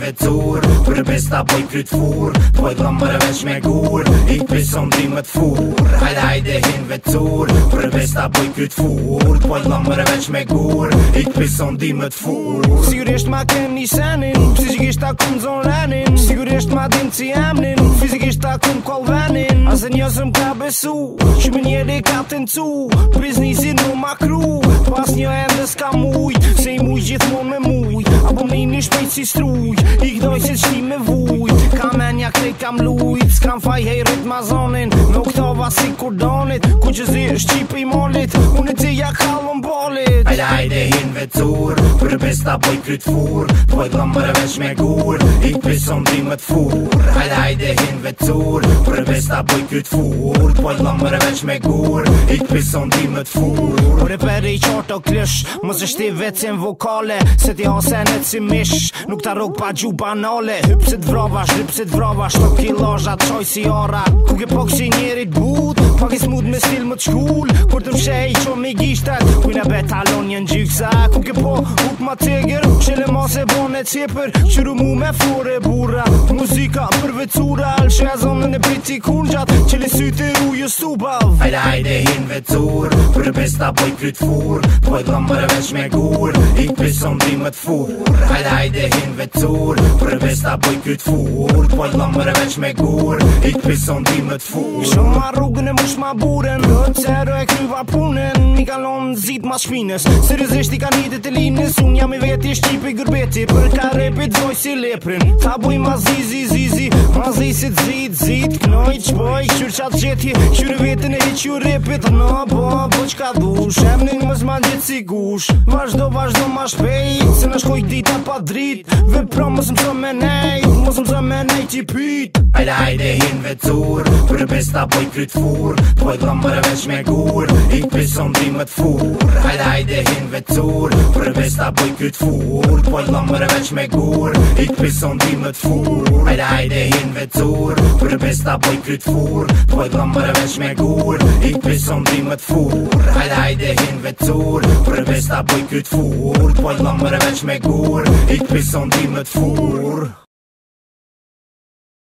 vetur Për e besta boj kryt fur Po e dhëmër veç me gur I pison dimët fur Hajde hin vetur Për e besta boj kryt fur Po e dhëmër veç me gur I pison dimët fur Sigurisht ma kem një senin Psikisht ta kum zon renin Sigurisht ma dim si emnin Fizikisht ta kum kol venin Ase njësëm ka besu Shumë njeri ka tencu Biznisin mu ma kru Pas një ende s'ka mujt Se i mujt gjithmon me mujt Apo me një shpejt si strujt I kdoj se qti me vujt Ka menja krejt kam lujt S'kam faj hejrit ma zonin Me u këtova si kordonit Ku që zi shqip i molit Unë ti ja kallon bolit Hajde hin vetur Për e besta boj kryt fur Po e dhëmër veç me gur I pison dimët fur Hajde hin vetur Për e besta boj kryt fur Po e dhëmër veç me gur I pison dimët fur Por e peri i qartë o klësh Mos e shti vecin vokale Se ti hasenet si mish Nuk ta rog pa gju banale Hypsit vravash Sto kilazhat qoj si ara Ku ke po kësi njerit but Pak i smut me stil më t'shkull Kur të mshej qo me gishtet Kujna bet talon njën gjyksa Ku ke po huk ma teger Qele ma se bone cepër Qyru mu me flore burra Muzika për vecura Alshe a zonën e briti kungjat Qele syte rujë stubav Hajde hin vetur Për e besta boj kryt fur Po e dhëmër veç me gur I pison dimët fur Hajde hin vetur Për e besta boj kryt fur Po e dhëmër veç me gur I pison dimët fur Shumë ma rrugën e mush ma buren Zero e kryva punen Mi kalon zit ma shpines Seriosisht i ka nitet e linës Unë jam i veti shqipi gërbeti Për ka repit voj si leprin Ta buj ma zizi Ma zisit zit Knoj qpoj Qyr qatë gjetje Qyr vetën e hiq repit No po qka dush Emnin mës ma gjithë si gush Vazhdo ma shpejt Se në shkoj dita pa drit Vepro mës mëso me nejt Mës mëso me nejt i pyt Hajde hin vetur Për e besta boj kryt fur Po e dhëmër veç me gur I pison dimët fur Hajde hin vetur Për e besta boj kryt fur Po e dhëmër veç me gur I pison dimët fur Hajde hin vetur Për e besta boj kryt fur Po e dhëmër veç me gur I pison dimët fur Hajde hin vetur Për e besta boj kryt fur Po e dhëmër veç me gur I pison dimët fur